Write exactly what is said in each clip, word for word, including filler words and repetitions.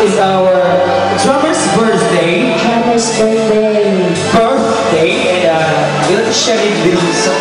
is our drummer's birthday. Drummer's birthday. Birthday, and uh, we'll share it with you. So,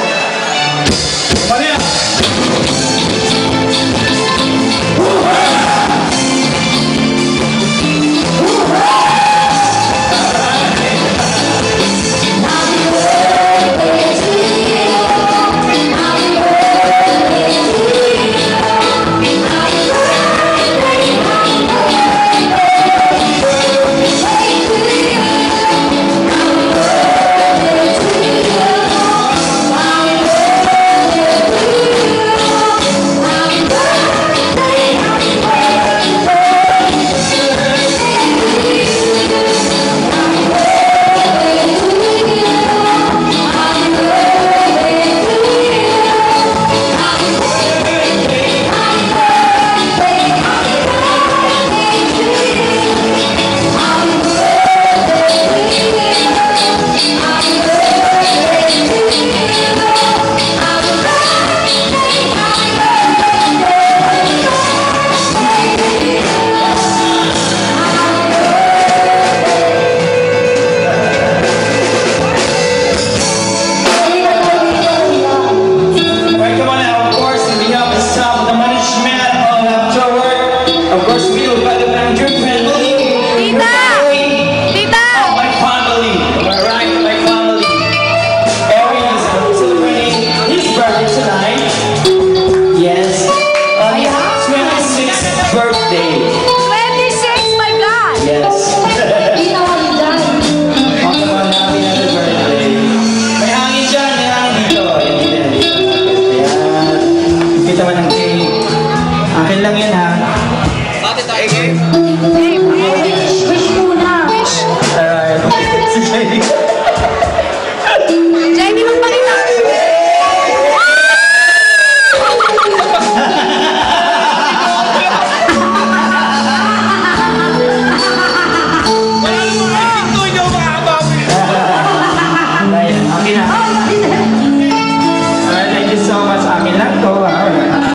birthday. twenty-six, my God! Yes. Hindi na kami dyan. Mga naman namin happy birthday. May hangin dyan, may hangin dito. Ayan. Kita man ng cake. Akin lang yan ha. Bakit tayo game? Hey,